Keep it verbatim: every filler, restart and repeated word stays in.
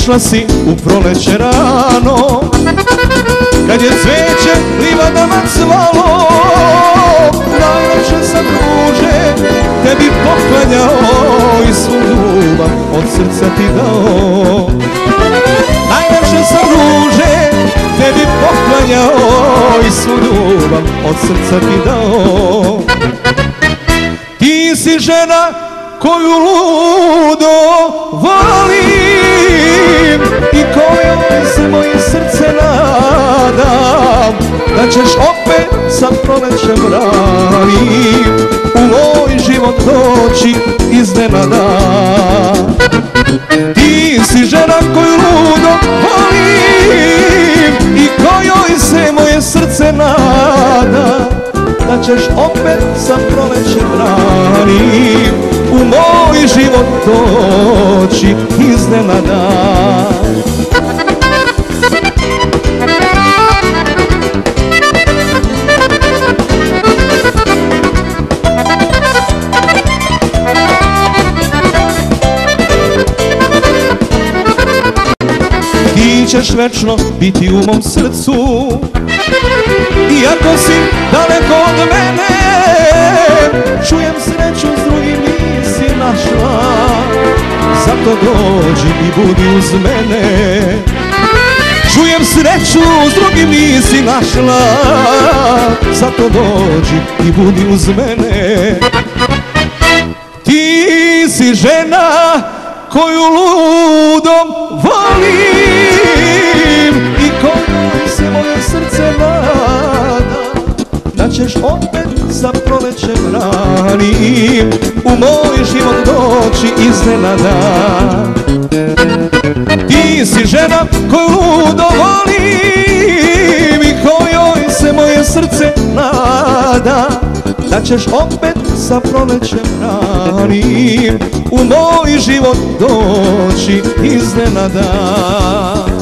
Otišla si u proleće rano, kad je cveće livadama cvalo. Najlepše sam druže tebi poklanjao i svu ljubav od srca ti dao. Najlepše sam druže tebi poklanjao i svu ljubav od srca ti dao. Ti si žena koju ludo volim i kojoj se moje srce nadam, da ćeš opet sa prolećem ranim u moj život doći iznenada. Ti si žena koju ludo volim i kojoj se moje srce nada, da ćeš opet sa prolećem ranim u moj život doći iznenada. Ti ćeš večno biti u mom srcu, iako si daleko od mene. Čujem sreću s drugim nisi našla, zato dođi i budi uz mene. Čujem sreću s drugim nisi našla, zato dođi i budi uz mene. Ti si žena koju ludom volim i kojoj se moje srce nada, da ćeš opet sa prolećem ranim u moj život doći iznenada. Ti si žena koju ludo volim i kojoj se moje srce nada, da ćeš opet sa prolećem ranim u moj život doći iznenada.